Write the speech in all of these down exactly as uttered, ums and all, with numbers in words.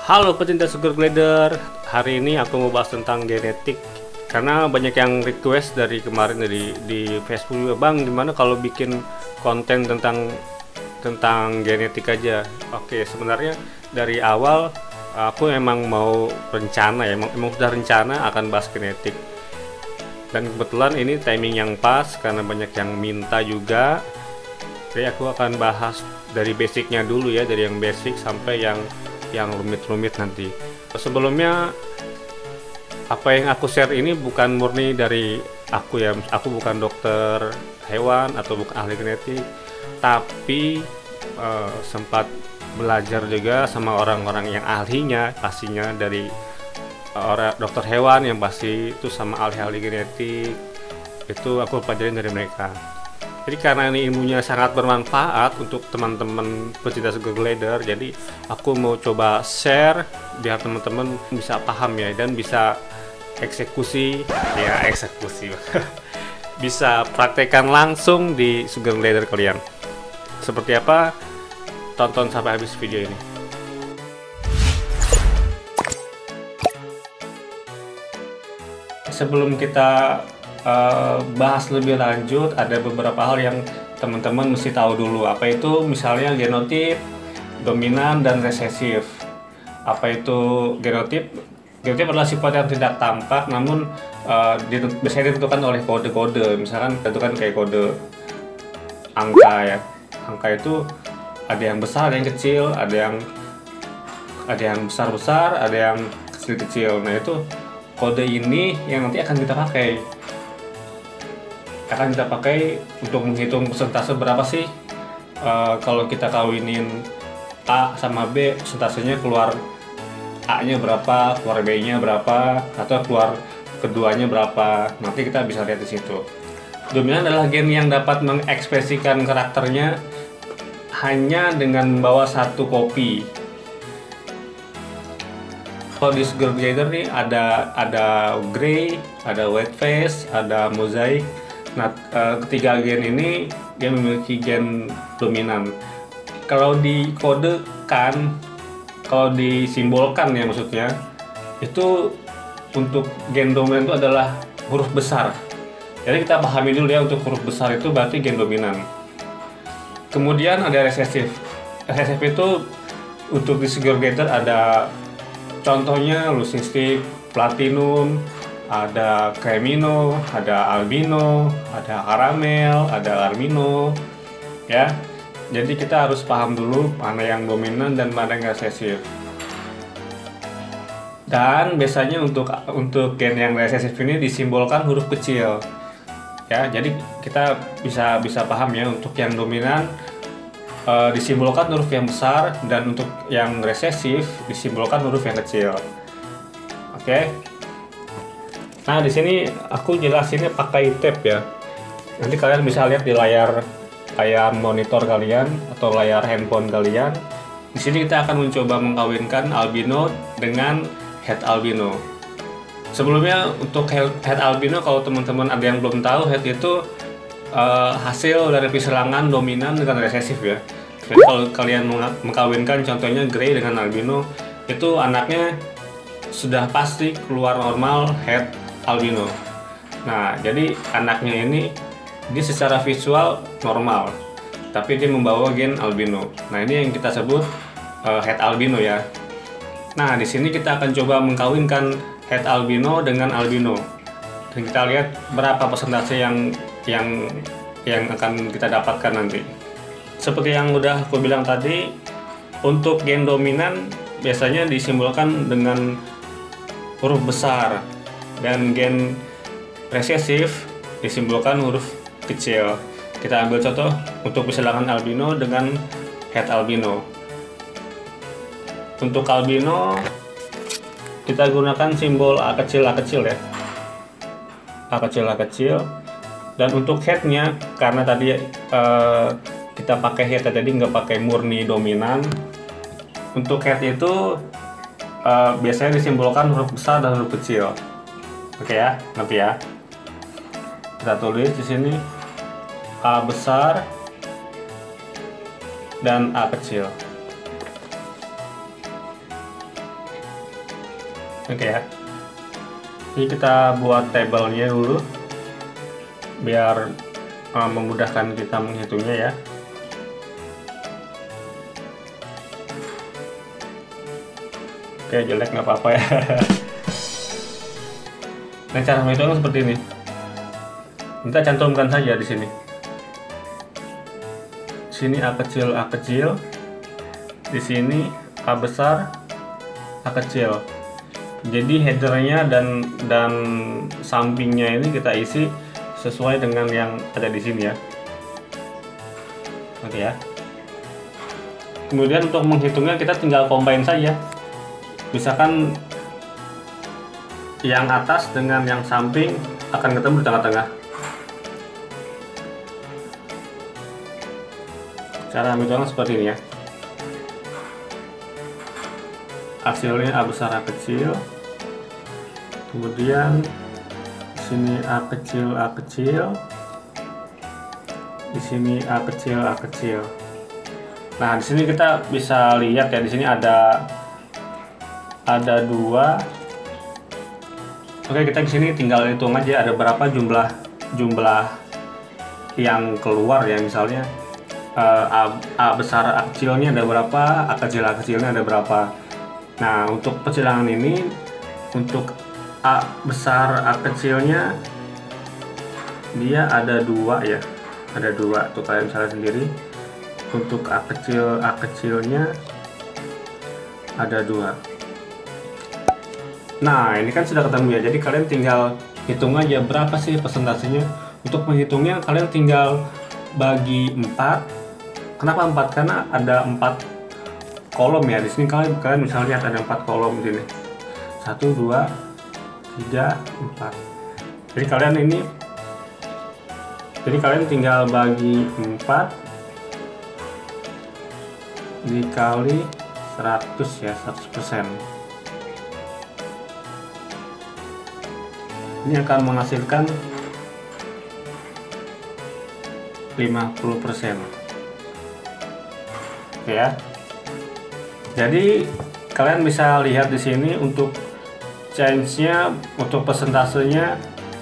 Halo pecinta sugar glider, hari ini aku mau bahas tentang genetik karena banyak yang request dari kemarin dari di Facebook juga, Bang, gimana kalau bikin konten tentang tentang genetik aja. Oke, sebenarnya dari awal aku emang mau rencana ya, emang, emang sudah rencana akan bahas genetik. Dan kebetulan ini timing yang pas karena banyak yang minta juga. Jadi aku akan bahas dari basicnya dulu ya, dari yang basic sampai yang yang rumit-rumit nanti. Sebelumnya apa yang aku share ini bukan murni dari aku ya, aku bukan dokter hewan atau bukan ahli genetik, tapi uh, sempat belajar juga sama orang-orang yang ahlinya, pastinya dari uh, orang dokter hewan yang pasti itu sama ahli-ahli genetik, itu aku pelajarin dari mereka. Jadi karena ini ilmunya sangat bermanfaat untuk teman-teman pecinta sugar glider, jadi aku mau coba share biar teman-teman bisa paham ya dan bisa eksekusi, ya eksekusi, bisa praktekkan langsung di sugar glider kalian. Seperti apa? Tonton sampai habis video ini. Sebelum kita Uh, bahas lebih lanjut, ada beberapa hal yang teman-teman mesti tahu dulu. Apa itu misalnya genotip, dominan, dan resesif. Apa itu genotip? Genotip adalah sifat yang tidak tampak namun uh, biasanya ditentukan oleh kode-kode. Misalkan ditentukan kayak kode angka ya. Angka itu ada yang besar, ada yang kecil, ada yang ada yang besar-besar, ada yang kecil-kecil. Nah itu kode ini yang nanti akan kita pakai. akan kita pakai untuk menghitung persentase berapa sih uh, kalau kita kawinin A sama B, persentasenya keluar A-nya berapa, keluar B-nya berapa, atau keluar keduanya berapa. Nanti kita bisa lihat di situ. Dominan adalah gen yang dapat mengekspresikan karakternya hanya dengan membawa satu kopi. Kalau di sugar glider nih ada ada gray, ada white face, ada mosaic. Nah, ketiga gen ini dia memiliki gen dominan. Kalau dikodekan, kalau disimbolkan ya maksudnya, itu untuk gen dominan itu adalah huruf besar. Jadi kita pahami dulu ya, untuk huruf besar itu berarti gen dominan. Kemudian ada resesif. Resesif itu untuk di sugar glider ada contohnya leucistic, platinum, ada cremino, ada albino, ada caramel, ada armino, ya. Jadi kita harus paham dulu mana yang dominan dan mana yang resesif. Dan biasanya untuk untuk gen yang resesif ini disimbolkan huruf kecil, ya. Jadi kita bisa bisa paham ya, untuk yang dominan e, disimbolkan huruf yang besar dan untuk yang resesif disimbolkan huruf yang kecil. Oke. Okay? Nah, di sini aku jelasinnya pakai tab ya. Nanti kalian bisa lihat di layar layar monitor kalian atau layar handphone kalian. Di sini kita akan mencoba mengkawinkan albino dengan het albino. Sebelumnya untuk het albino, kalau teman-teman ada yang belum tahu, het itu uh, hasil dari perselangan dominan dengan resesif ya. Jadi kalau kalian mengkawinkan contohnya gray dengan albino, itu anaknya sudah pasti keluar normal het albino. Nah, jadi anaknya ini dia secara visual normal, tapi dia membawa gen albino. Nah, ini yang kita sebut uh, het albino ya. Nah, di sini kita akan coba mengkawinkan het albino dengan albino. Dan kita lihat berapa persentase yang yang yang akan kita dapatkan nanti. Seperti yang udah aku bilang tadi, untuk gen dominan biasanya disimbolkan dengan huruf besar. Dan gen resesif disimbolkan huruf kecil. Kita ambil contoh untuk perselangan albino dengan het albino. Untuk albino kita gunakan simbol A kecil A kecil ya. A kecil A kecil. Dan untuk het-nya, karena tadi eh, kita pakai het jadi nggak pakai murni dominan. Untuk het itu eh, biasanya disimbolkan huruf besar dan huruf kecil. Oke ya, nanti ya. Kita tulis di sini A besar dan A kecil. Oke ya. Ini kita buat tabelnya dulu biar uh, memudahkan kita menghitungnya ya. Oke, jelek nggak apa-apa ya. Nah, cara menghitungnya seperti ini. Kita cantumkan saja di sini. Di sini A kecil, A kecil. Di sini A besar, A kecil. Jadi headernya dan dan sampingnya ini kita isi sesuai dengan yang ada di sini ya. Oke ya. Kemudian untuk menghitungnya kita tinggal combine saja. Misalkan yang atas dengan yang samping akan ketemu di tengah-tengah. Cara menghitungnya seperti ini ya. Hasilnya A besar A kecil, kemudian di sini A kecil A kecil, di sini A kecil A kecil. Nah, di sini kita bisa lihat ya, di sini ada ada dua. Oke, kita di sini tinggal hitung aja ada berapa jumlah jumlah yang keluar ya, misalnya uh, A, A besar A kecilnya ada berapa, A kecil A kecilnya ada berapa. Nah, untuk persilangan ini, untuk A besar A kecilnya dia ada dua ya, ada dua tuh kalian bisa lihat sendiri. Untuk A kecil A kecilnya ada dua. Nah, ini kan sudah ketemu ya, jadi kalian tinggal hitung aja berapa sih persentasenya. Untuk menghitungnya kalian tinggal bagi empat. Kenapa empat? Karena ada empat kolom ya. Di sini kalian kalian bisa lihat ada empat kolom di sini. Satu, dua, tiga, empat. Jadi kalian ini, jadi kalian tinggal bagi empat dikali seratus ya, seratus persen. Ini akan menghasilkan lima puluh persen. Oke ya. Jadi kalian bisa lihat di sini untuk change-nya, untuk persentasenya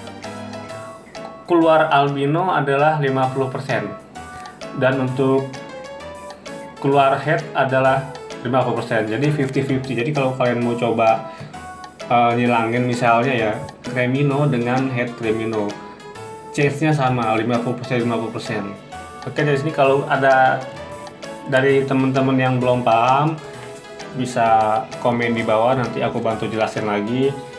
keluar albino adalah lima puluh persen dan untuk keluar head adalah lima puluh persen. Jadi lima puluh lima puluh. Jadi kalau kalian mau coba uh, nyilangin misalnya ya Cremino dengan head Cremino, change-nya sama lima puluh persen lima puluh persen. Oke, dari sini kalau ada dari teman-teman yang belum paham bisa komen di bawah, nanti aku bantu jelasin lagi.